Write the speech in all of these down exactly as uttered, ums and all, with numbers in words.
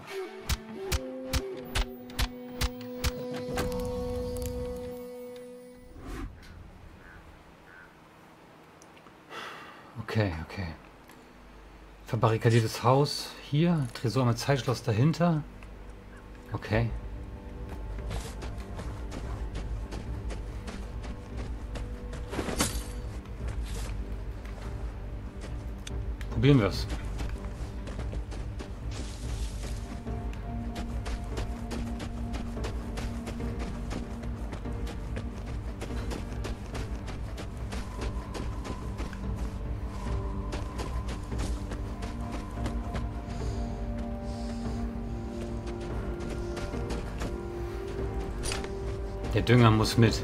Okay, okay. Verbarrikadiertes Haus. Hier. Tresor mit Zeitschloss dahinter. Okay. Probieren wir es. Der Dünger muss mit.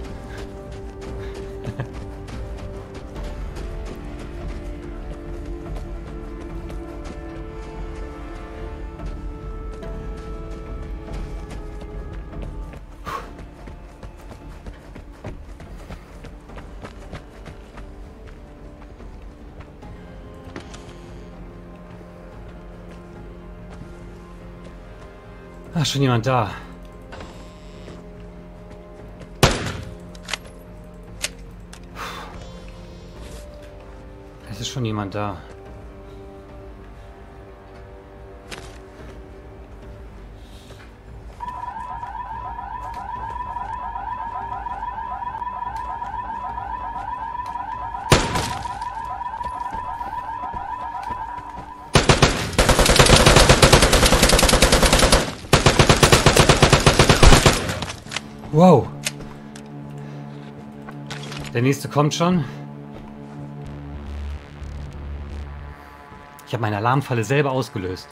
Ah, schon jemand da. Es ist schon jemand da. Wow. Der nächste kommt schon. Ich habe meine Alarmfalle selber ausgelöst.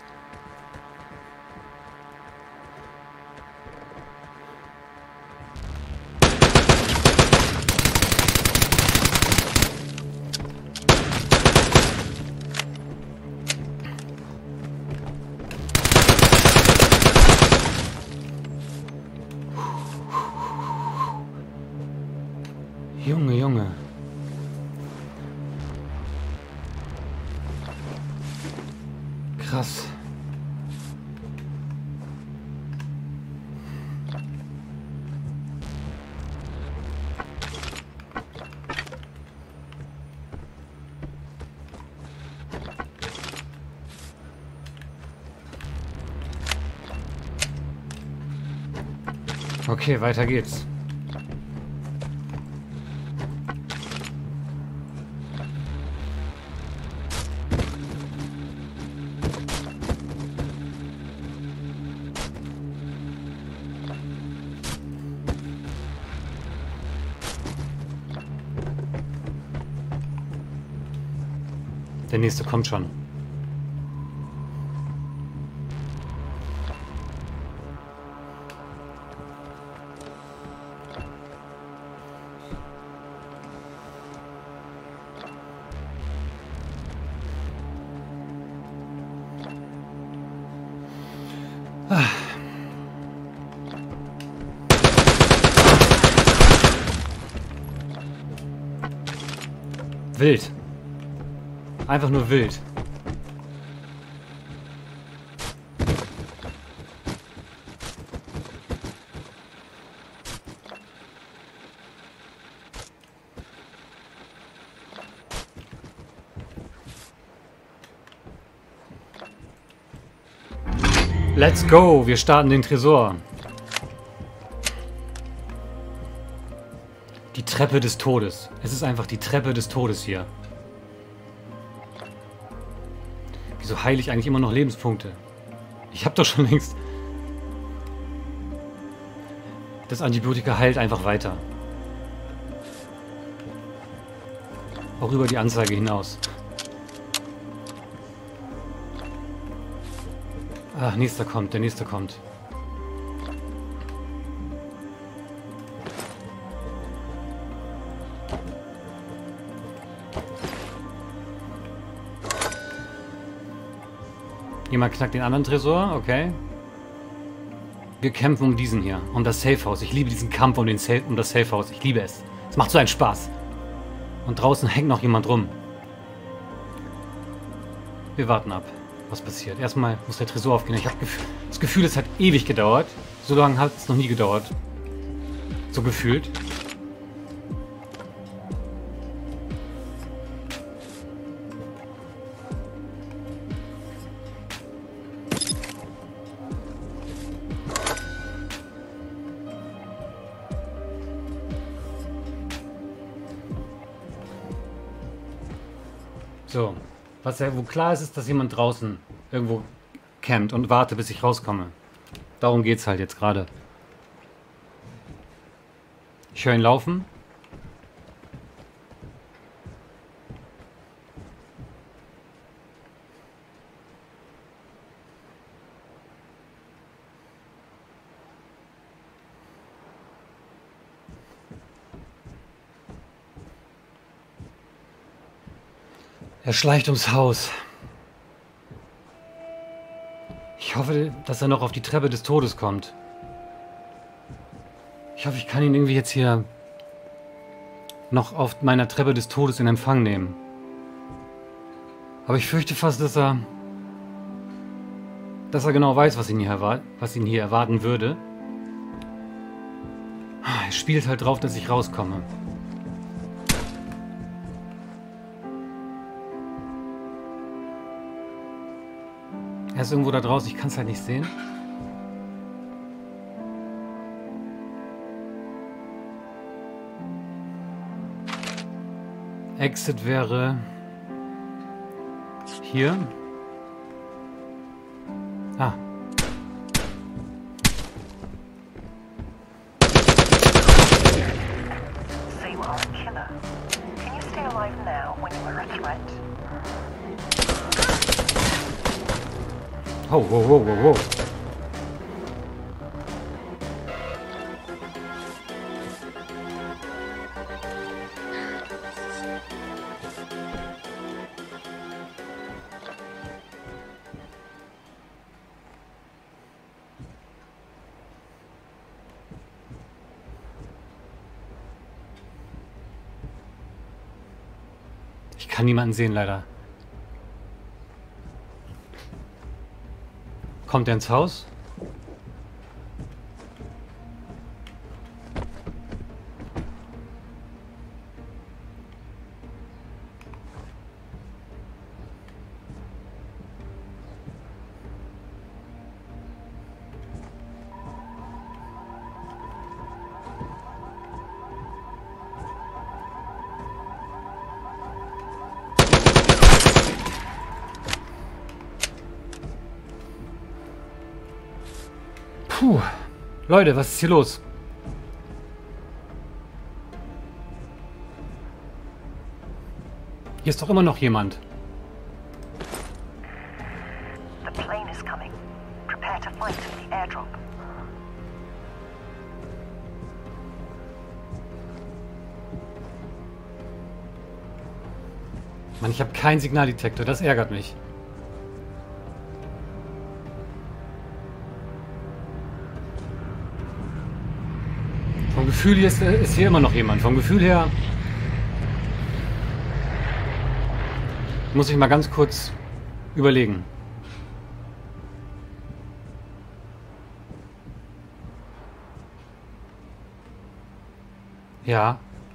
Junge, Junge. Krass. Okay, weiter geht's. Der nächste kommt schon. Ah. Wild. Einfach nur wild. Let's go! Wir starten den Tresor. Die Treppe des Todes. Es ist einfach die Treppe des Todes hier. Wieso heile ich eigentlich immer noch Lebenspunkte? Ich habe doch schon längst... Das Antibiotika heilt einfach weiter. Auch über die Anzeige hinaus. Ach, nächster kommt, der nächste kommt. Jemand knackt den anderen Tresor, okay. Wir kämpfen um diesen hier, um das Safehouse. Ich liebe diesen Kampf um, den Safe, um das Safehouse. Ich liebe es. Es macht so einen Spaß. Und draußen hängt noch jemand rum. Wir warten ab, was passiert. Erstmal muss der Tresor aufgehen. Ich habe das Gefühl, es hat ewig gedauert. So lange hat es noch nie gedauert. So gefühlt. So, was ja wo klar ist, ist, dass jemand draußen irgendwo campt und warte, bis ich rauskomme. Darum geht's halt jetzt gerade. Ich höre ihn laufen. Er schleicht ums Haus. Ich hoffe, dass er noch auf die Treppe des Todes kommt. Ich hoffe, ich kann ihn irgendwie jetzt hier noch auf meiner Treppe des Todes in Empfang nehmen. Aber ich fürchte fast, dass er dass er genau weiß, was ihn hier, erwart was ihn hier erwarten würde. Er spielt halt drauf, dass ich rauskomme. Er ist irgendwo da draußen, ich kann es halt nicht sehen. Exit wäre hier. Ah. So you are a killer. Can you stay alive now when you are a threat? Oh, wow, wow, wow, wow. Ich kann niemanden sehen, leider. Kommt er ins Haus? Puh. Leute, was ist hier los? Hier ist doch immer noch jemand. The plane is coming. Prepare to fight in the airdrop. Mann, ich habe keinen Signaldetektor, das ärgert mich. Vom Gefühl hier ist, ist hier immer noch jemand. Vom Gefühl her muss ich mal ganz kurz überlegen. Ja.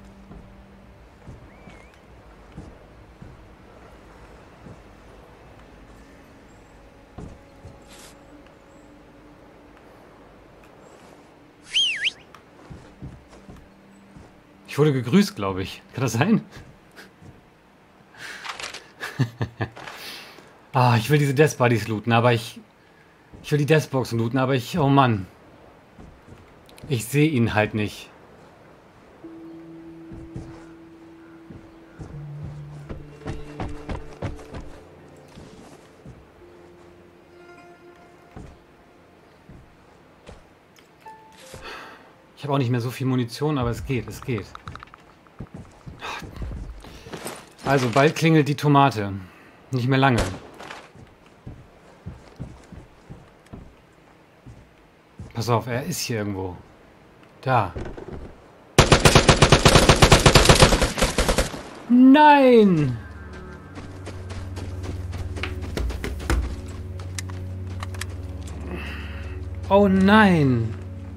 Ich wurde gegrüßt, glaube ich. Kann das sein? Ah, ich will diese Death Buddies looten, aber ich... Ich will die Deathboxen looten, aber ich... Oh Mann. Ich sehe ihn halt nicht. Ich habe auch nicht mehr so viel Munition, aber es geht, es geht. Also, bald klingelt die Tomate. Nicht mehr lange. Pass auf, er ist hier irgendwo. Da. Nein! Oh nein!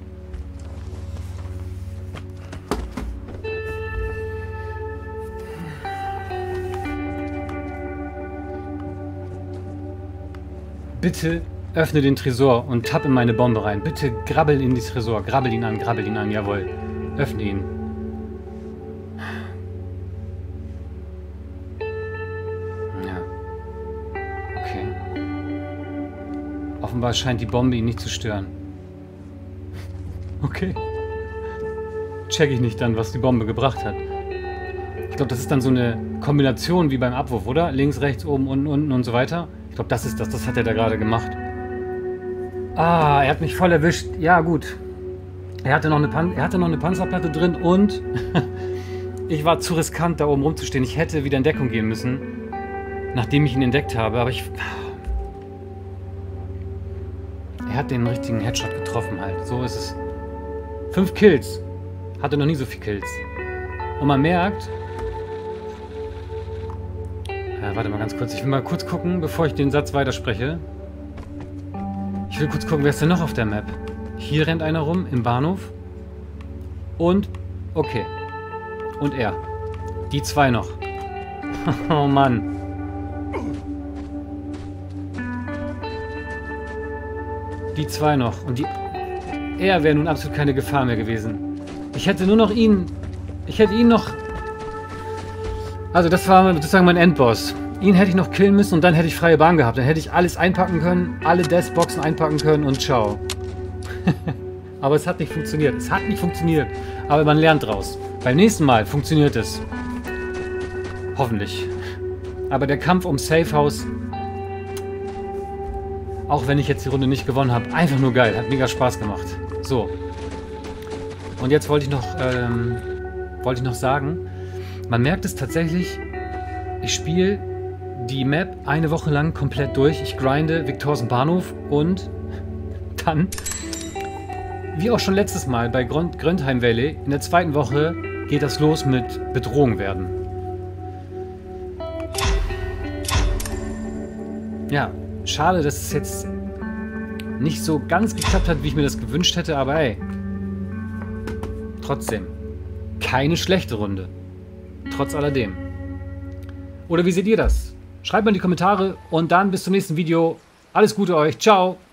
Bitte öffne den Tresor und tapp in meine Bombe rein. Bitte grabbel in den Tresor. Grabbel ihn an, grabbel ihn an, jawohl. Öffne ihn. Ja. Okay. Offenbar scheint die Bombe ihn nicht zu stören. Okay. Check ich nicht dann, was die Bombe gebracht hat. Ich glaube, das ist dann so eine Kombination wie beim Abwurf, oder? Links, rechts, oben, unten, unten und so weiter. Ich glaube, das ist das. Das hat er da gerade gemacht. Ah, er hat mich voll erwischt. Ja, gut. Er hatte noch eine, Pan er hatte noch eine Panzerplatte drin und ich war zu riskant, da oben rumzustehen. Ich hätte wieder in Deckung gehen müssen, nachdem ich ihn entdeckt habe. Aber ich... Er hat den richtigen Headshot getroffen halt. So ist es. Fünf Kills. Hatte noch nie so viele Kills. Und man merkt... Ja, warte mal ganz kurz. Ich will mal kurz gucken, bevor ich den Satz weiterspreche. Ich will kurz gucken, wer ist denn noch auf der Map? Hier rennt einer rum, im Bahnhof. Und... Okay. Und er. Die zwei noch. Oh Mann. Die zwei noch. Und die... Er wäre nun absolut keine Gefahr mehr gewesen. Ich hätte nur noch ihn... Ich hätte ihn noch... Also das war sozusagen mein Endboss. Ihn hätte ich noch killen müssen und dann hätte ich freie Bahn gehabt. Dann hätte ich alles einpacken können, alle Deathboxen einpacken können und ciao. Aber es hat nicht funktioniert. Es hat nicht funktioniert. Aber man lernt draus. Beim nächsten Mal funktioniert es. Hoffentlich. Aber der Kampf um Safe House, auch wenn ich jetzt die Runde nicht gewonnen habe, einfach nur geil. Hat mega Spaß gemacht. So. Und jetzt wollte ich noch, ähm, wollte ich noch sagen, man merkt es tatsächlich, ich spiele die Map eine Woche lang komplett durch. Ich grinde Viktorsen Bahnhof und dann, wie auch schon letztes Mal bei Gröntheim Valley, in der zweiten Woche geht das los mit Bedrohung werden. Ja, schade, dass es jetzt nicht so ganz geklappt hat, wie ich mir das gewünscht hätte, aber ey, trotzdem, keine schlechte Runde. Trotz alledem. Oder wie seht ihr das? Schreibt mal in die Kommentare und dann bis zum nächsten Video. Alles Gute euch. Ciao.